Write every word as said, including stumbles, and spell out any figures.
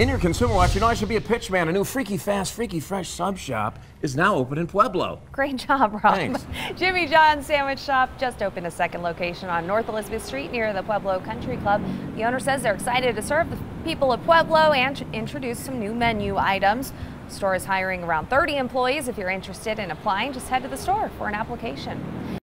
In your Consumer Watch, you know I should be a pitch man. A new Freaky Fast, Freaky Fresh sub shop is now open in Pueblo. Great job, Rob. Thanks. Jimmy John's Sandwich Shop just opened a second location on North Elizabeth Street near the Pueblo Country Club. The owner says they're excited to serve the people of Pueblo and introduce some new menu items. The store is hiring around thirty employees. If you're interested in applying, just head to the store for an application.